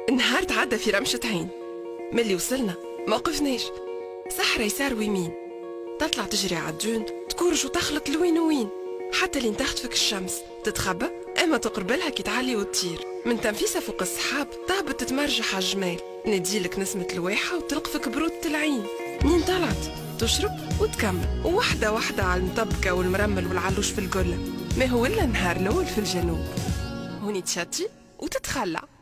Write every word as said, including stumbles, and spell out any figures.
النهار تعدى في رمشة عين. ملي وصلنا ما وقفناش، صحرا يسار ويمين، تطلع تجري عالدون، تكورج وتخلط لوين وين، حتى لين تخطفك الشمس تتخبى، اما تقربلها كي تعلي وتطير. من تنفيسها فوق السحاب تهبط تتمرجح عالجمال، نديلك نسمة الواحة وتلقفك برودة العين. منين طلعت تشرب وتكمل، ووحدة وحدة على المطبكة والمرمل والعلوش في القلة. ما هو إلا النهار الأول في الجنوب، هوني تشتي وتتخلع.